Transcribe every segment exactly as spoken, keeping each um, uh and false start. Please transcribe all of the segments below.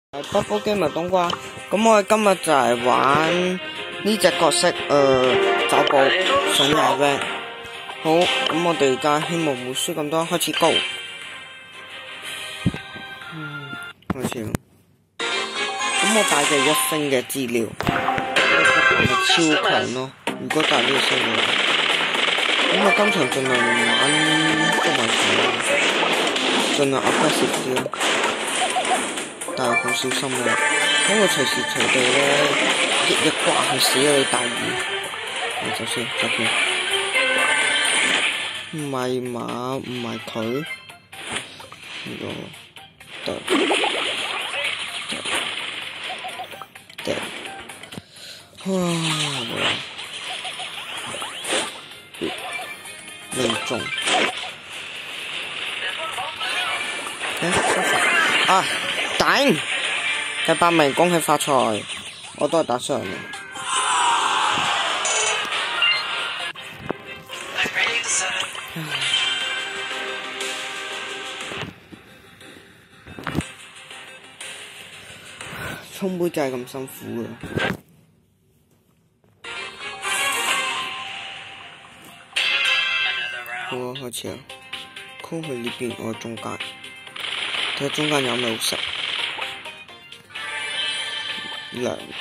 係北波機咪冬瓜，咁我哋今日就係玩呢隻角色，誒、呃，走步上嚟嘅。好，咁我哋而家希望冇輸咁多，開始 go。嗯，開始。咁我帶嘅一星嘅資料，係超強咯。如果帶呢個星嘅話，咁我今場盡量玩捉埋佢，盡量 aggressive 啲咯。但係好小心啊，因為隨時隨地咧一一刮係死咗你大意。你走先，走先。唔係馬，唔係佢。呢個得得得，哇！命中。誒，啊！頂！第八名，恭喜發財！我都係打上嘅。沖杯就係咁辛苦嘅。好啊，開始啦！call去呢邊，我中間，睇下中間有咩好食。兩個，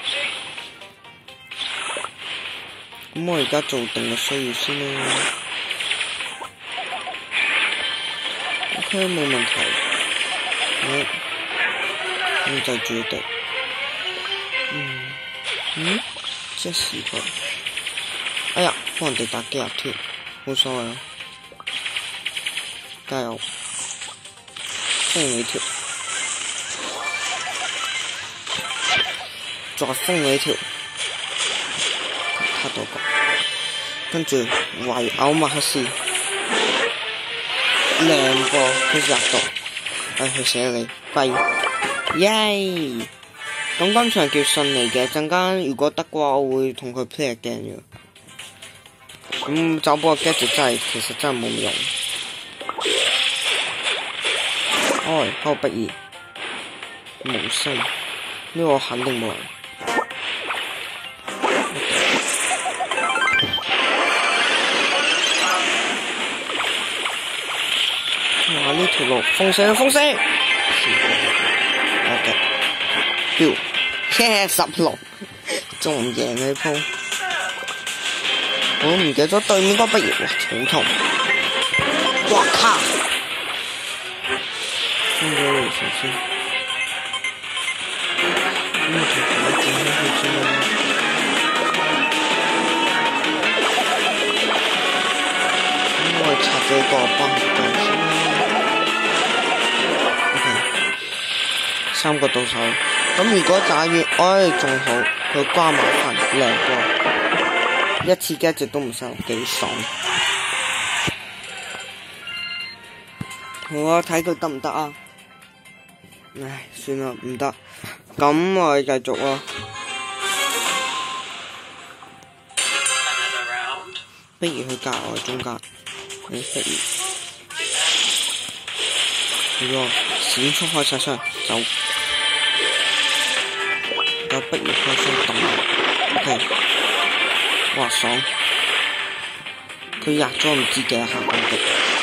咁我而家做定個需要先啦。OK， 冇問題。好，控制住敵。嗯，嗯，即時佢。哎呀，幫人哋打機入添，冇所謂啊。加油，封你條。再封你條，卡到個，跟住圍毆麥克斯，兩個佢入到，哎去死你，龜，耶！咁今場叫順利嘅，陣間如果得嘅話，我會同佢 play again 嘅。咁走波嘅 gadget 真係其實真係冇用。哎，後不二，無聲，呢、這個肯定冇人。哇！呢條路風聲風聲，我嘅標車十六，仲唔贏呢鋪？我唔記得咗對面嗰不如，哇！好痛！哇卡！封咗你先先，呢條路點樣去先啊？咁我拆咗個幫佢先。三個到手，咁如果打完，哎仲好，佢瓜馬份兩個，一次一隻都唔收，幾爽。好啊，睇佢得唔得啊？唉，算啦，唔得，咁我哋繼續啊。不如去隔我中間，你不如，係喎，閃出開晒槍，走。有不如開槍抌 ，OK， 哇爽！佢壓咗唔知幾下攻擊，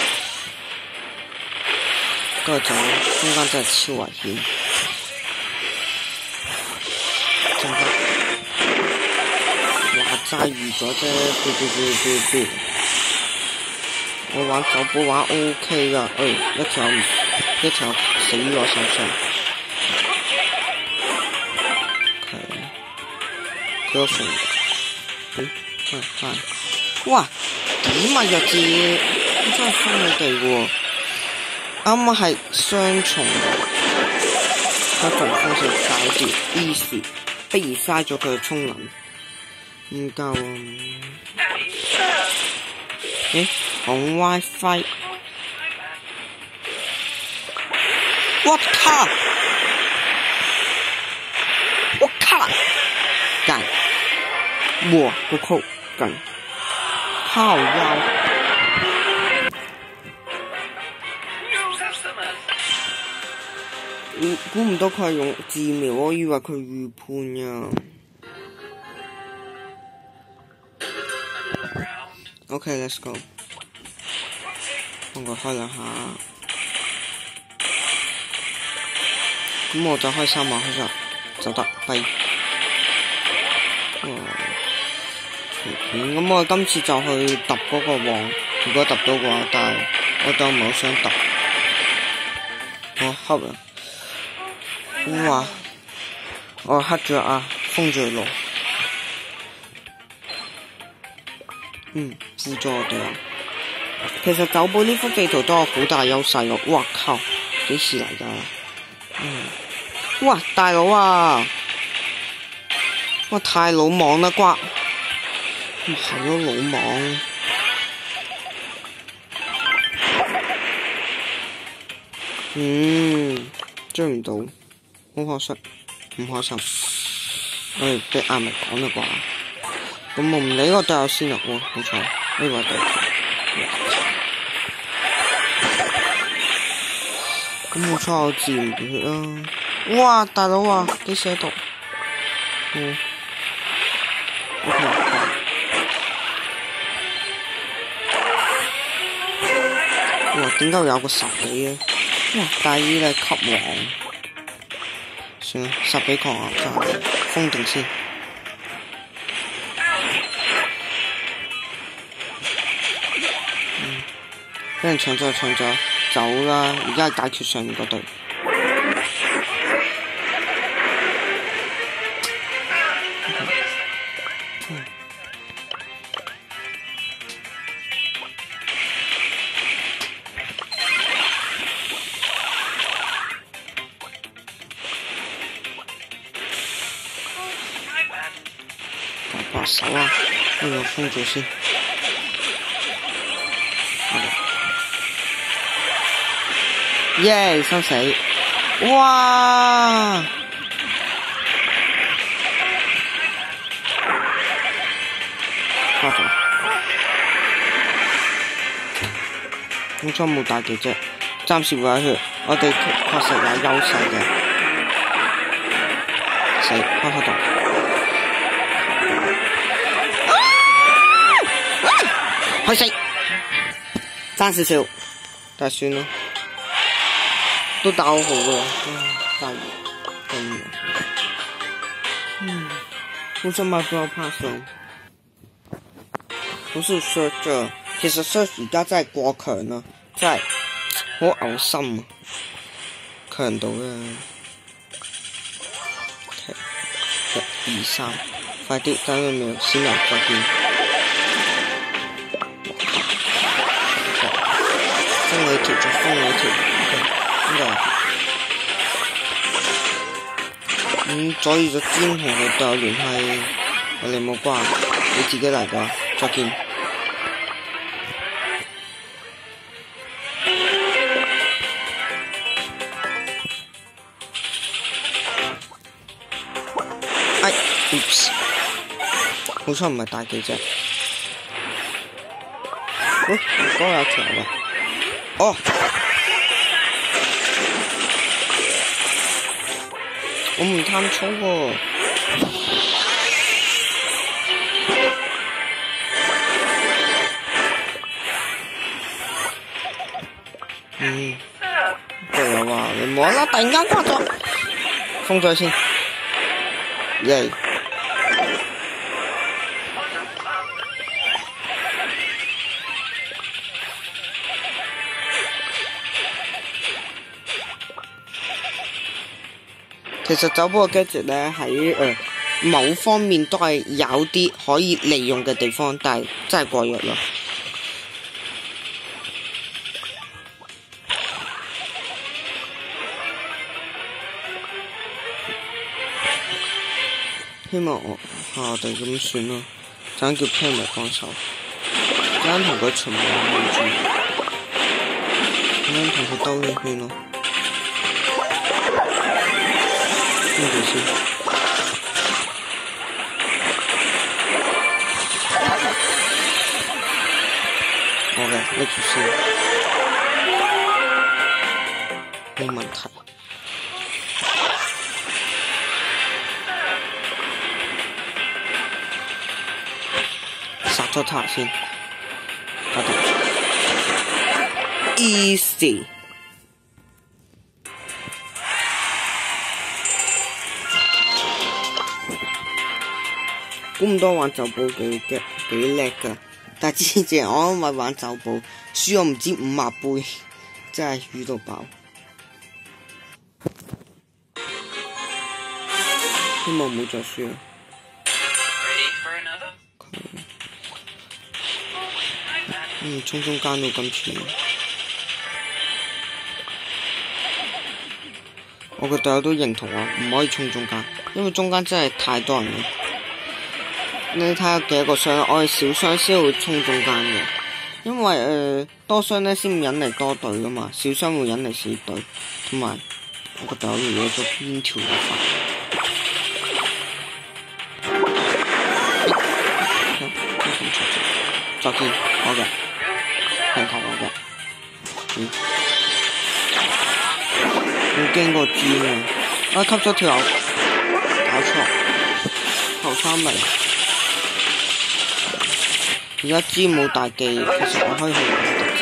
跟住走，中間真係超危險。中間，哇齋預咗啫，嘟嘟嘟嘟嘟。我玩走寶玩 OK 噶，誒、哎、一條一條死咗手上。佢個縫，咦？係係，哇！點啊弱智，真係分你哋喎！啱啱係雙重嘅，佢仲風勢搞掂 easy， 不如嘥咗佢嘅衝能，唔夠啊！咦？紅 WiFi， 我靠！我靠！幹！我不扣幹！靠腰！ 估唔到佢係用治療，我以為佢預判呀。OK，let's go。幫佢開兩下，咁我就開三馬開咗，就得跛。咁、嗯、我今次就去揼嗰個王，如果揼到嘅話，但係我都唔係好想揼。我黑啦，哇！我黑咗啊，封住路。嗯，輔助我哋啊。其實酒保呢幅地圖都有好大優勢喎。哇靠！幾時嚟㗎？嗯。哇，大佬啊！哇，太魯莽啦瓜！係咯，魯莽。嗯，追唔到，好可惜，唔開心。我哋俾阿明講啦啩。咁我唔理個隊友先啦喎，好彩呢個隊。咁好彩我治唔血啦。哇，大佬啊，幾時喺度？嗯。OK。哇，點解會有個十幾嘅？哇，大衣咧級王。算啦，十幾狂啊，就係封定先。嗯，俾人搶咗就搶咗，走啦！而家係解決上面嗰隊。把手啊，呢個封住先。耶，收死！哇！花咗，好彩冇大技啫，暫時會有血，我哋確實有優勢嘅。死，開開度。去死，爭少少，但係算啦，都打好好嘅，真係真。嗯，好想買標怕上，不是說這，其實 Search 而家真係過強啦，真係好嘔心啊，強到咧，一、二、三，快啲，等佢秒先嚟再見。封你條就封你條，呢個咁所以就專同佢隊友聯繫，我哋冇關，你自己嚟㗎，再見。哎 ，oops， 好彩唔係大技啫。喂，唔該有條啊！哦，我唔貪粗喎。嗯，隊友話你冇啦，突然間掛咗，封咗先，耶！其實酒保嘅 gadget 咧喺誒某方面都係有啲可以利用嘅地方，但係真係過弱咯。希望我下隊咁算咯，陣叫 Ken 嚟幫手，陣同佢循環圍住，咁樣同佢兜圈圈咯。拎住先，好嘅，拎住先，冇問題。 咗塔先，搞掂 ，easy。估唔到玩走寶幾嘅幾叻噶，但係之前我因為玩走寶輸咗唔知五萬倍，真係瘀到爆。希望唔好再輸啦。嗯，衝中間到咁前，我個隊友都認同我，唔可以衝中間，因為中間真係太多人啦。你睇下幾多個箱，我係小箱先會衝中間嘅，因為誒、呃、多箱咧先會引嚟多隊噶嘛，小箱會引嚟小隊，同埋我個隊友攞咗邊條路法。再見，好嘅，平球我嘅，嗯，好驚個豬啊！啊，吸咗條，搞錯，頭三名。而家豬冇大技，其實我可以去玩特集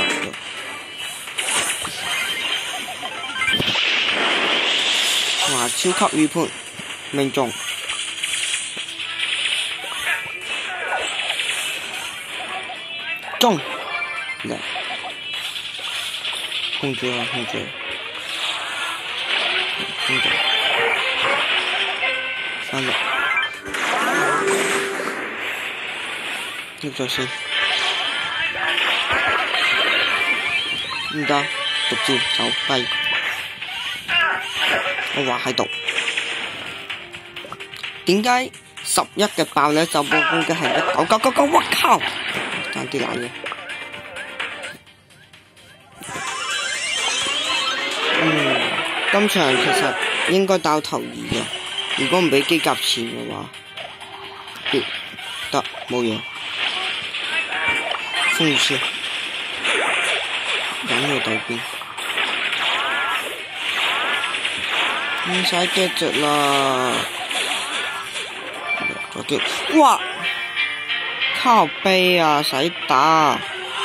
嘅。哇！超級預判，命中。中，嚟，控制啊，控制，控制，翻嚟，呢咗先，唔得，逐漸走低，我話喺度，點解十一嘅爆咧就波攻擊係一九九九九？我靠！爭啲爛嘢。嗯，今場其實應該打頭二嘅，如果唔俾機甲錢嘅話，得得冇嘢。風車引去對邊，唔使繼續啦。再見，哇！靠背啊，使打！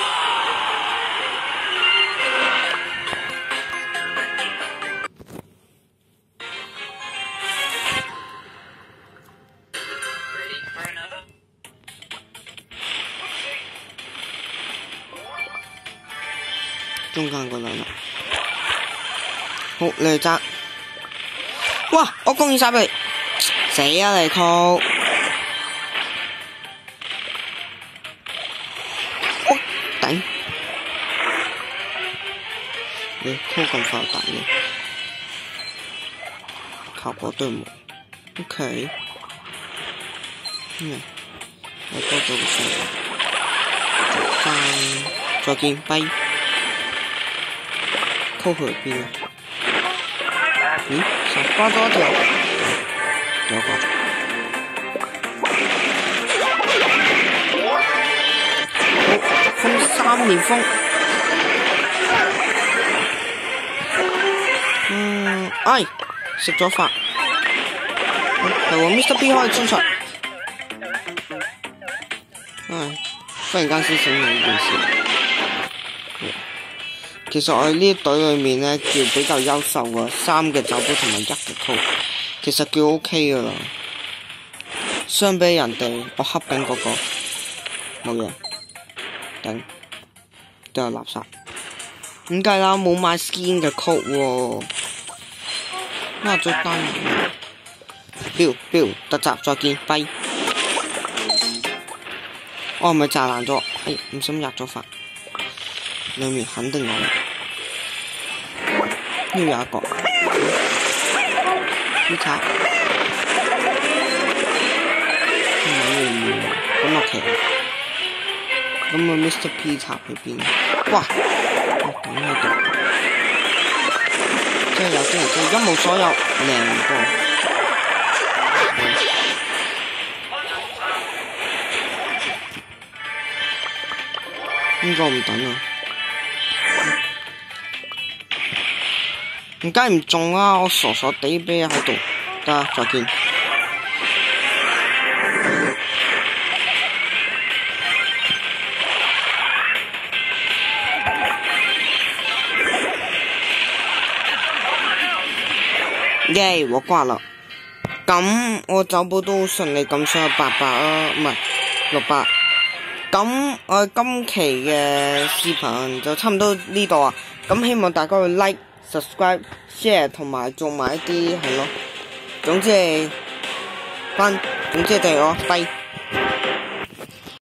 中間嗰兩粒，好你嚟揸！哇！我攻完晒佢，死啊你扣！你拖咁快打嘅，效果都冇。OK， 嗯，我多咗個數，再再見，拜。扣去邊啊？咦，實掛咗一條，掉掛咗。好，風三連風。嗯，哎，食咗飯，係喎 ，Mister B 可以出場。唉，忽然間先醒起呢件事。其實我哋呢隊裏面咧，叫比較優秀嘅，三嘅走寶同埋一嘅扣，其實叫 OK 噶啦。相比人哋，我恰緊嗰個冇嘢，頂都係垃圾。點解啦？冇買 skin 嘅扣喎。那就當然啦。標標特集再見，拜。我係咪炸爛咗？哎，唔小心入咗法。裏面肯定有。呢度有一個。呢卡。唔係裏面，咁我騎。咁啊 Mister P 插喺邊？哇！我等喺度。真係有啲人真係一無所有，靚波。應該唔等啊！唔梗唔中啊！我傻傻地啤喺度，得啊，再見。 耶！我掛啦。咁我走寶都順利咁上去八百啊，唔係六百。咁我今期嘅視頻就差唔多呢度啊。咁希望大家會 like、subscribe、share 同埋做埋一啲係咯。總之係翻，總之係對我，拜。